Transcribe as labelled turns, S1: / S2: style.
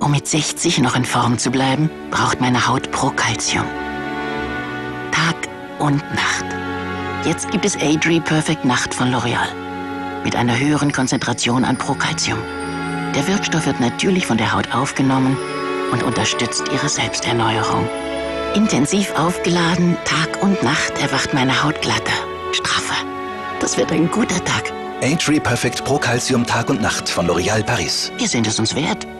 S1: Um mit 60 noch in Form zu bleiben, braucht meine Haut Procalcium. Tag und Nacht. Jetzt gibt es Adri Perfect Nacht von L'Oreal. Mit einer höheren Konzentration an Procalcium. Der Wirkstoff wird natürlich von der Haut aufgenommen und unterstützt ihre Selbsterneuerung. Intensiv aufgeladen, Tag und Nacht erwacht meine Haut glatter, straffer. Das wird ein guter Tag.
S2: Adri Perfect Procalcium Tag und Nacht von L'Oreal Paris.
S1: Wir sind es uns wert.